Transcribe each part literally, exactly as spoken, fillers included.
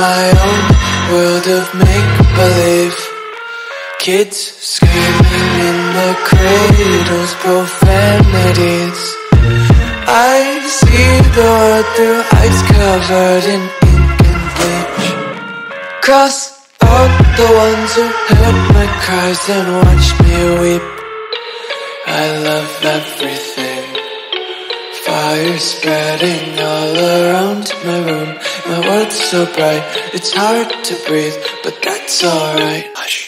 my own world of make-believe. Kids screaming in the cradles, profanities. I see the world through eyes covered in ink and bleach. Cross out the ones who heard my cries and watched me weep. I love everything. Fire spreading all around my room. My world's so bright, it's hard to breathe, but that's alright. Hush.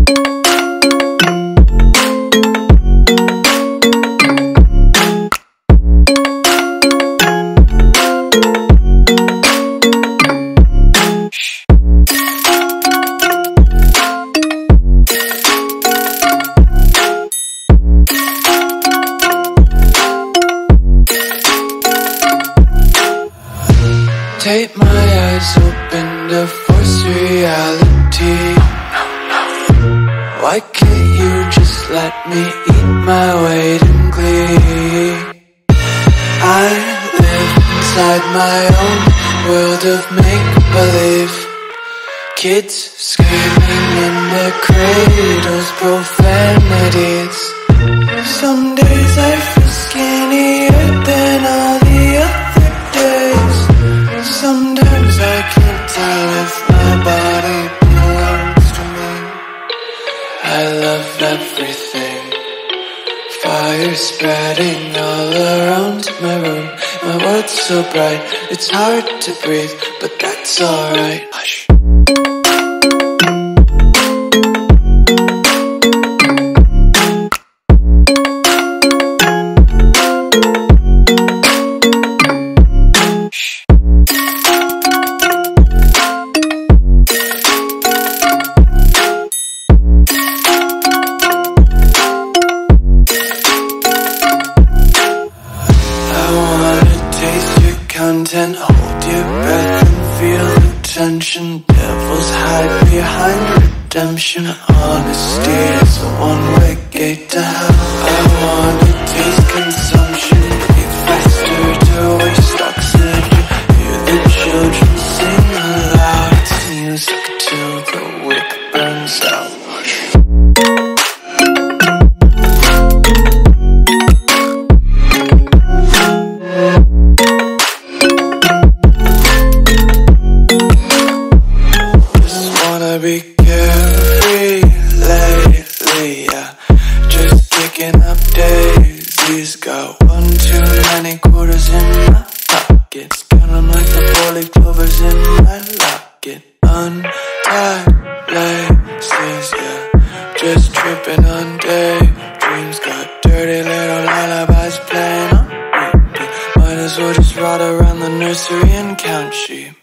Tape my eyes open to force reality. Why can't you just let me eat my weight in glee? I live inside my own world of make-believe. Kids screaming in the cradles, profanities. Some days I feel skinnier than all the other days. Sometimes I can't tell if my body belongs to me. I love everything. Fire spreading all around my room. My world's so bright, it's hard to breathe, but that's alright. Hush. Content, hold your breath and feel the tension. Devils hide behind redemption. Honesty is a one-way gate to hell. I wanna taste consumption. Breathe faster to waste oxygen. Hear the children sing aloud. It's music till the wick burns out. Be carefree lately, yeah. Just kicking up daisies. Got one too many quarters in my pockets. Count 'em like the four-leaf clovers in my locket. Untied laces, yeah. Just tripping on daydreams. Got dirty little lullabies playing on repeat. Might as well just ride around the nursery and count sheep.